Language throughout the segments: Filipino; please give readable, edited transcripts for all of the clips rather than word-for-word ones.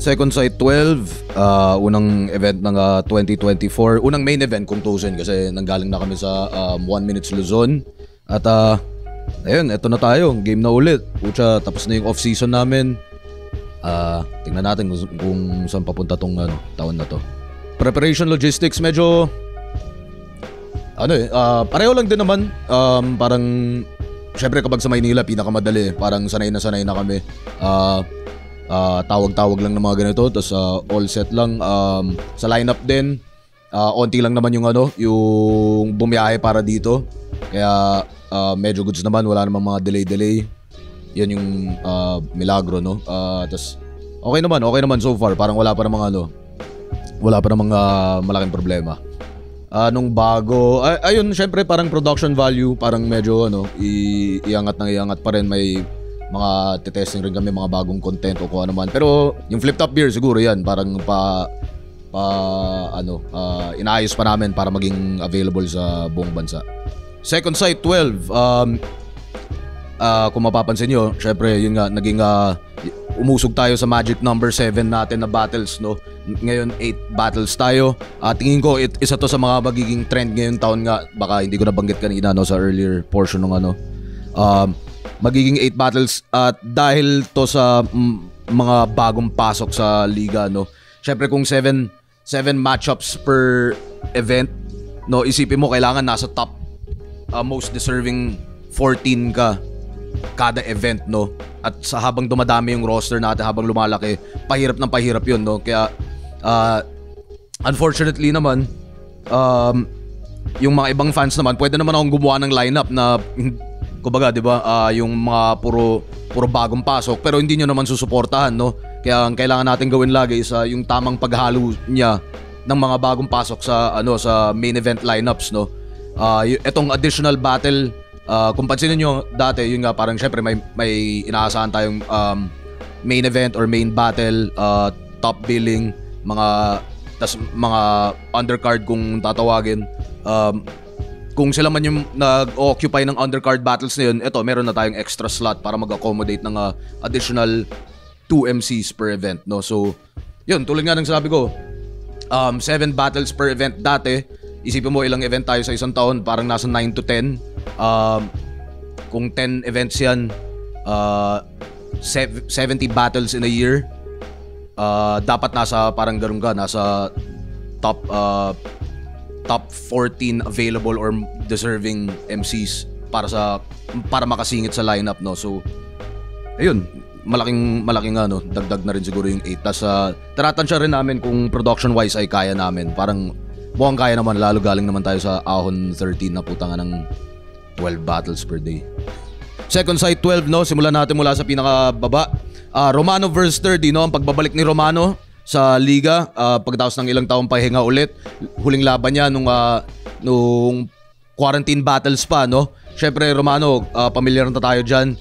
Second Sight 12, unang event ng 2024. Unang main event kung tusin kasi nanggaling na kami sa 1 Minutes Luzon. At ayun, eto na tayo. Game na ulit. Pucha, tapos na yung off-season namin. Tingnan natin kung saan papunta tong taon na to. Preparation logistics, medyo pareho lang din naman. Parang syempre kapag sa Maynila pinakamadali. Parang sanay na kami. Tawag-tawag lang ng mga ganito. Tapos all set lang. Sa lineup din, onti lang naman yung bumiyahe para dito. Kaya medyo goods naman. Wala namang mga delay. Yan yung milagro, no? Tapos okay naman so far. Parang wala pa namang malaking problema. Nung bago, ayun, syempre parang production value, parang medyo iangat pa rin. May mga testing rin kami, mga bagong content o kung ano man. Pero yung flip top beer siguro yan, parang inaayos pa namin para maging available sa buong bansa. Second Sight 12, kung mapapansin nyo, syempre yun nga, naging umusog tayo sa magic number 7 natin na battles, no? Ngayon 8 battles tayo. Tingin ko isa to sa mga magiging trend ngayong taon nga. Baka hindi ko nabanggit kanina, no, sa earlier portion ng magiging 8 battles at dahil to sa mga bagong pasok sa liga, no. Syempre kung 7 matchups per event, no, isipin mo kailangan nasa top most deserving 14 ka kada event, no. At sa habang dumadami yung roster natin, habang lumalaki, pahirap 'yun, no. Kaya unfortunately naman, yung mga ibang fans naman, pwede naman akong gumawa ng lineup na kumbaga, 'di ba, yung mga puro bagong pasok pero hindi niyo naman susuportahan, no. Kaya ang kailangan natin gawin lagi is yung tamang paghalo niya ng mga bagong pasok sa sa main event lineups, no. Etong additional battle, kung pansinin niyo dati, yun nga, parang syempre may inaasahan tayong main event or main battle, top billing, mga undercard kung tatawagin. Kung sila man yung nag-occupy ng undercard battles na yun, eto, meron na tayong extra slot para mag-accommodate ng additional 2 MCs per event, no. So yun, tulad nga ng sabi ko, 7 battles per event dati. Isipin mo ilang event tayo sa isang taon, parang nasa 9 to 10. Kung 10 events yan, 70 battles in a year. Dapat nasa parang ganun ka, nasa top 14 available or deserving MCs para makasingit sa lineup, no. So ayun, malaking dagdag na rin siguro yung 8. Tas tinatansya rin namin kung production wise ay kaya namin. Parang mukhang kaya naman, lalo galing naman tayo sa Ahon 13 na putanga ng 12 battles per day. Second Sight 12, no, simulan natin mula sa pinakababa. Romano versus 30, no, ang pagbabalik ni Romano sa liga pagkatapos ng ilang taong pahinga ulit. Huling laban niya nung quarantine battles pa, no. Syempre Romano, pamilyar na tayo diyan.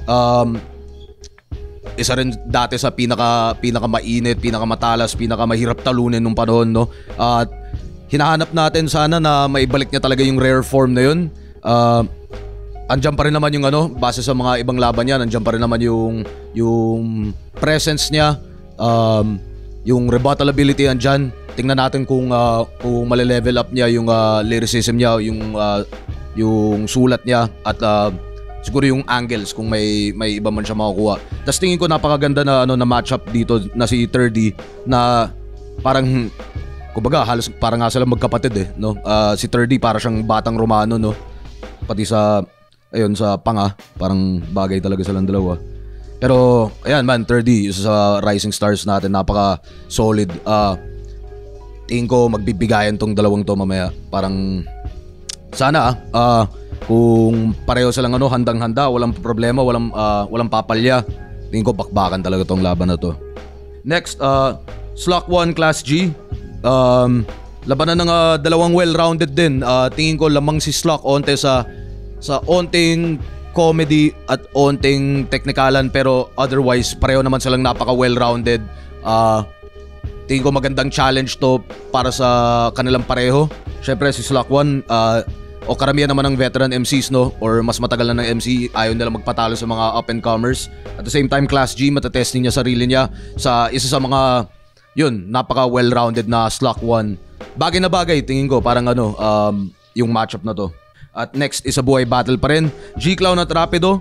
Isa rin dati sa pinakamainit, pinakamatalas, pinakamahirap talunin nung panahon, no. At hinahanap natin sana na maibalik niya talaga yung rare form na yun. Andiyan pa rin naman yung base sa mga ibang laban niya, andiyan pa rin naman yung presence niya, yung rebuttal ability andyan. Tingnan natin kung male-level up niya yung lyricism niya, yung sulat niya, at siguro yung angles kung may iba man siya makukuha. Tapos tingin ko napakaganda na matchup dito na si 30 na parang kumbaga halos parang nga sila magkapatid, no. Si 30 para siyang batang Romano, no. Pati sa panga, parang bagay talaga silang dalawa. Pero ayan man, 30 isa sa rising stars natin, napaka solid. Tingin ko magbibigayan tong dalawang to mamaya. Parang sana kung pareho silang handang-handa, walang problema, walang papalya. Tingin ko bakbakan talaga tong laban na to. Next, Slock 1 Class G. Labanan ng dalawang well-rounded din. Tingin ko lamang si Slock onte sa onting comedy at onting teknikalan, pero otherwise pareho naman silang napaka well-rounded. Tingin ko magandang challenge to para sa kanilang pareho. Syempre si Slock 1 o karamihan naman ng veteran MCs, no, or mas matagal na ng MC, ayaw nila magpatalo sa mga up and comers. At the same time, Class G, matatesting niya sarili niya sa isa sa mga yun, napaka well-rounded na Slack 1. Bagay na bagay, tingin ko, parang yung matchup na to. At next is a buhay battle pa rin. G-Clown at Rapido.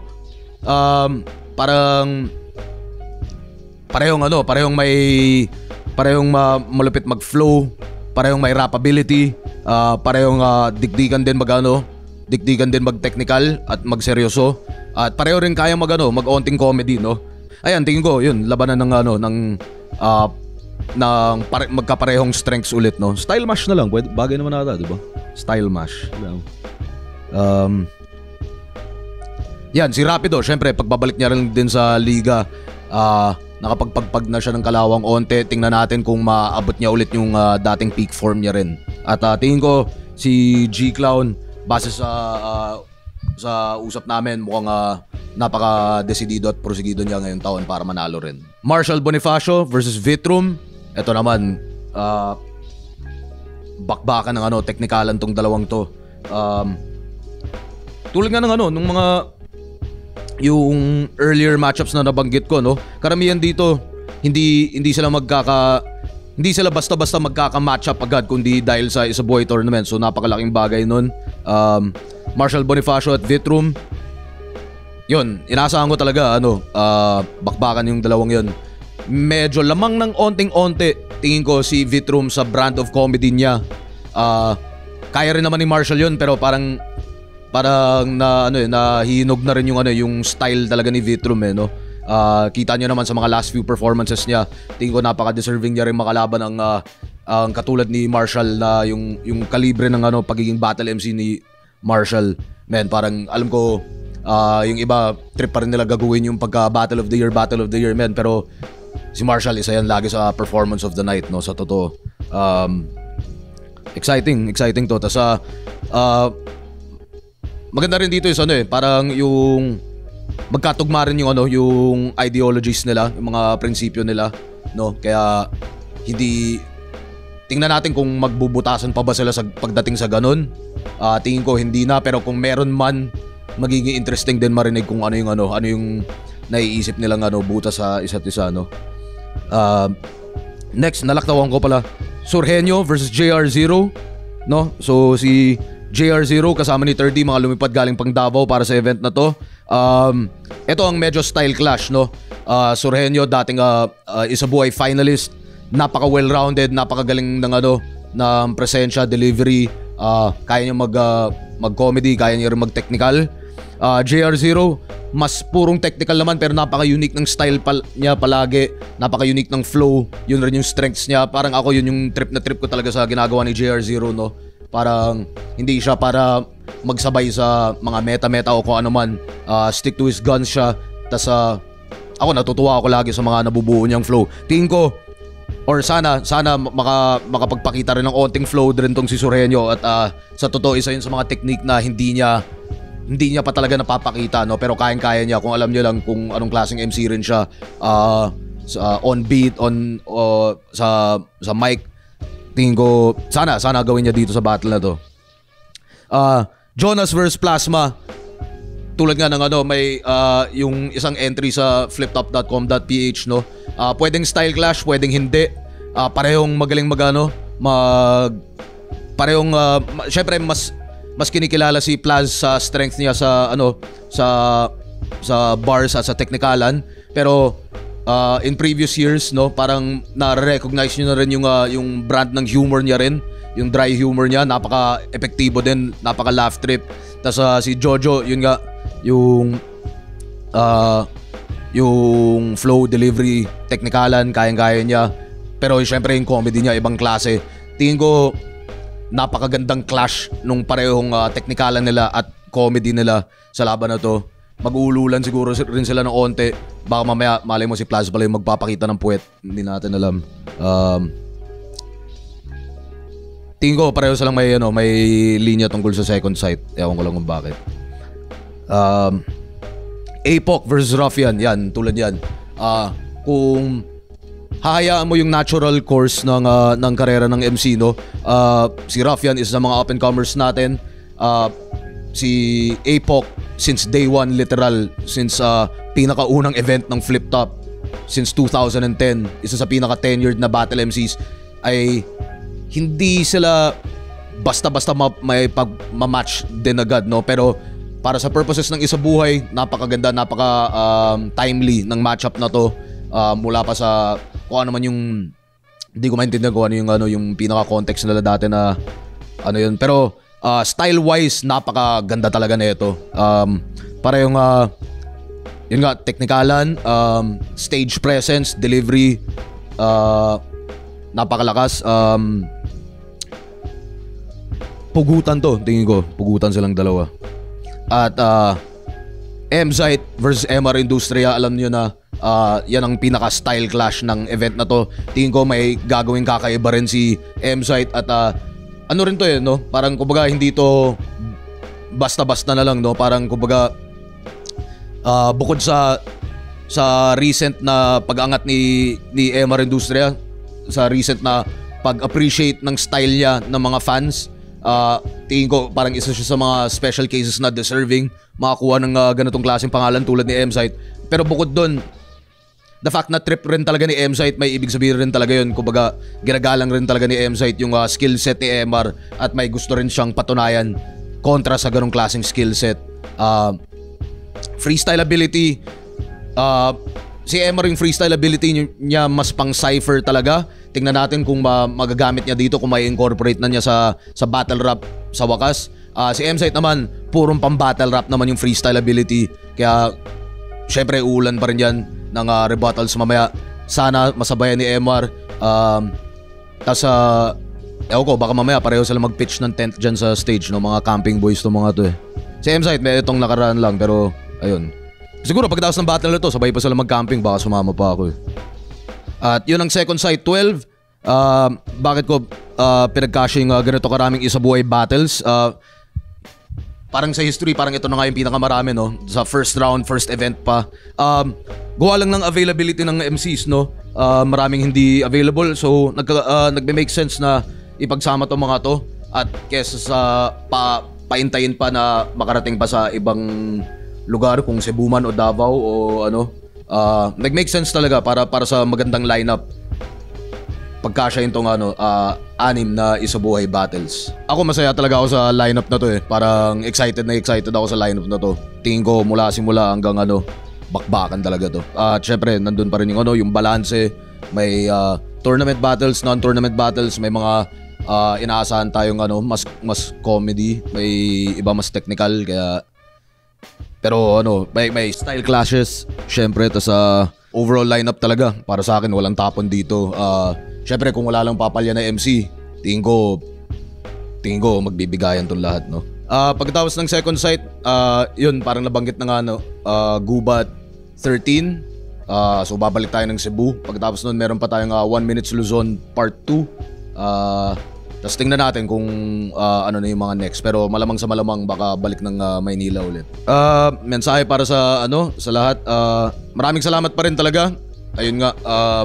Parang parehong malupit mag-flow, parehong may rapability, parehong dikdikan din mag-technical at mag-seryoso. At pareho rin kayang mag-onting comedy, no. Ayan, tingin ko, yun, labanan ng magkaparehong strengths ulit, no. Style mash na lang, bagay naman ata, di ba? Style mash. Yan, si Rapido, syempre pagbabalik niya rin din sa liga, nakapagpagpag na siya ng kalawang onte. Tingnan natin kung maabot niya ulit yung dating peak form niya rin. At tingin ko si G-Clown, base sa usap namin, mukhang napaka-desidido at prosigido niya ngayong taon para manalo rin. Marshall Bonifacio versus Vitrum. Ito naman, bakbakan ng teknikalan tong dalawang to. Tulad nga ng nung mga yung earlier matchups na nabanggit ko, no, karamihan dito hindi sila basta-basta magkaka-matchup agad, kundi dahil sa isa boy tournament. So napakalaking bagay nun. Marshall Bonifacio at Vitrum, yun, inaasahan ko talaga bakbakan yung dalawang yun. Medyo lamang ng onting-onte tingin ko si Vitrum sa brand of comedy niya. Kaya rin naman ni Marshall yun, pero parang nahinog na rin yung style talaga ni Vitrum, no. Kita niyo naman sa mga last few performances niya. Tingin ko napaka-deserving niya rin makalaban ang katulad ni Marshall, na yung kalibre ng pagiging battle MC ni Marshall. Man, parang alam ko yung iba trip pa rin nila gagawin yung pagka Battle of the Year, man, pero si Marshall isa yan lagi sa performance of the night, no, sa totoo. Exciting to. Tas maganda rin dito is parang yung magkatugma rin yung ideologies nila, yung mga prinsipyo nila, no? Kaya tingnan natin kung magbubutasan pa ba sila sa pagdating sa ganun. Tingin ko hindi na, pero kung meron man, magiging interesting din marinig kung ano yung naiisip nilang butas sa isa't isa, no? Next, nalaktawan ko pala, Surgenio versus JR0, no? So si JR0 kasama ni 30, mga lumipad galing pang Davao para sa event na to. Ito ang medyo style clash, no. Surgenio, dating isa buhay finalist, napaka well-rounded, napakagaling ng presensya, delivery, kaya niya mag-comedy, kaya niya rin mag-technical. JR0, mas purong technical naman, pero napaka-unique ng style niya palagi, napaka-unique ng flow, yun rin yung strengths niya. Parang ako, yun yung trip ko talaga sa ginagawa ni JR0, no. Parang hindi siya para magsabay sa mga meta o kung ano man. Stick to his guns siya. Tas ako, natutuwa ako lagi sa mga nabubuo niyang flow. Tingin ko, or sana makapagpakita rin ng onting flow din tong si Surgenio. At sa totoo, isa yun sa mga technique na hindi niya pa talaga napapakita, no? Pero kayang-kaya niya kung alam niyo lang kung anong klaseng MC rin siya. On beat, sa mic. Tingin ko, sana gawin niya dito sa battle na to. Jonas versus Plasma. Tulad nga ng may yung isang entry sa fliptop.com.ph, no. Pwedeng style clash, pwedeng hindi. Parehong magaling parehong syempre mas kinikilala si Plaz sa strength niya sa bars at sa technicalan, pero in previous years, no, parang na-recognize nyo na rin yung brand ng humor niya rin, yung dry humor niya, napaka-epektibo din, napaka-laugh trip. Tas si Jojo, yun nga, yung flow, delivery, technikalan, kayang-kaya niya. Pero syempre yung comedy niya, ibang klase. Tingin ko, napakagandang clash nung parehong technikalan nila at comedy nila sa laban na to. Mag-uululan siguro rin sila ng onte. Baka mamaya, malay mo si Plaz pala yung magpapakita ng puwet. Hindi natin alam. Tingin ko pareho silang may linya tungkol sa second sight. Ewan ko lang kung bakit. Apoc versus Ruffian. Yan, tulad yan. Kung hahayaan mo yung natural course ng karera ng MC, no? Si Ruffian is sa mga up and comers natin. si APOC since day one, literal, since pinakaunang event ng Flip Top since 2010, isa sa pinaka-tenured na battle MCs, ay hindi sila basta-basta may pag-match din agad, no? Pero para sa purposes ng isa buhay, napakaganda, timely ng matchup na to, mula pa sa kung ano man yung, hindi ko maintindihan kung ano yung pinaka-context nila dati na ano yun, pero style-wise napakaganda talaga nito. Para yung yun nga, technikalan, stage presence, delivery, napakalakas. Pugutan to, tingin ko. Pugutan silang dalawa. At M-Site versus MR Industria, alam nyo na yan ang pinaka-style clash ng event na to. Tingin ko may gagawing kakaiba rin si M-Site. At ano rin to no? Parang kumbaga hindi to basta-basta na lang, no? Parang kumbaga bukod sa recent na pag-angat ni MR Industria, sa recent na pag-appreciate ng style niya ng mga fans, tingin ko parang isa siya sa mga special cases na deserving makakuha ng ganitong klaseng pangalan tulad ni M-Site. Pero bukod doon, the fact na trip rin talaga ni M-Site, may ibig sabihin rin talaga yun. Kumbaga, ginagalang rin talaga ni M-Site yung skill set ni MR, at may gusto rin siyang patunayan kontra sa ganong klaseng skill set. Freestyle ability, si MR yung freestyle ability niya mas pang cypher talaga. Tingnan natin kung magagamit niya dito, kung may incorporate na niya sa battle rap sa wakas. Si M-Site naman, purong pang battle rap naman yung freestyle ability. Kaya syempre uulan pa rin yan ng rebuttals mamaya. Sana masabayan ni MR. Tapos ewan ko, baka mamaya pareho sila mag-pitch ng tent dyan sa stage, no? Mga camping boys to mga to eh. Si M-Site may itong nakaraan lang, pero ayun. Siguro pagkatapos ng battle na to, sabay pa sila mag-camping, baka sumama pa ako eh. At yun ang second site, 12. Bakit ko pinagkasya yung ganito karaming isa buhay battles? Parang sa history, parang ito na nga yung pinakamarami, no? Sa first round, first event pa. Gawa lang ng availability ng MCs, no? Maraming hindi available, so nagme-make sense na ipagsama to mga to. At kesa sa paintayin pa na makarating pa sa ibang lugar, kung Cebu man o Davao o ano, nag-make sense talaga para sa magandang lineup. Pagkasya itong anim na isabuhay battles. Ako masaya talaga ako sa lineup na to eh. Parang excited ako sa lineup na to. Tingin ko mula simula hanggang bakbakan talaga to. At syempre nandun pa rin yung balanse. May tournament battles, non-tournament battles, may mga inaasahan tayong mas comedy, may iba mas technical, kaya pero may style clashes, syempre. Tas overall lineup talaga, para sa akin walang tapon dito. Syempre kung wala lang papalya na MC, tingin ko magbibigayan tong lahat, no. Pagkatapos ng second site, yun parang nabanggit na nga Gubat 13. So babalik tayo ng Cebu. Pagkatapos nun meron pa tayong 1 Minutes Luzon Part 2. Tapos tingnan natin kung ano na yung mga next. Pero malamang sa malamang baka balik ng Maynila ulit. Mensahe para sa lahat. Maraming salamat pa rin talaga. Ayun nga,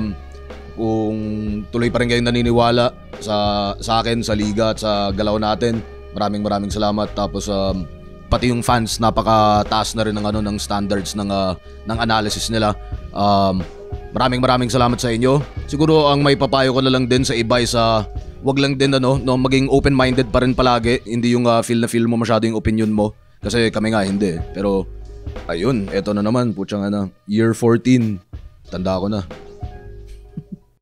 kung tuloy pa rin kayong naniniwala sa akin, sa liga at sa galaw natin, maraming salamat. Tapos pati yung fans, napakataas na rin ng standards ng analysis nila. Maraming salamat sa inyo. Siguro ang may papayo ko na lang din sa iba sa wag lang din maging open-minded pa rin palagi. Hindi yung feel mo masyado yung opinion mo. Kasi kami nga hindi. Pero ayun, eto na naman, putsang year 14. Tanda ko na.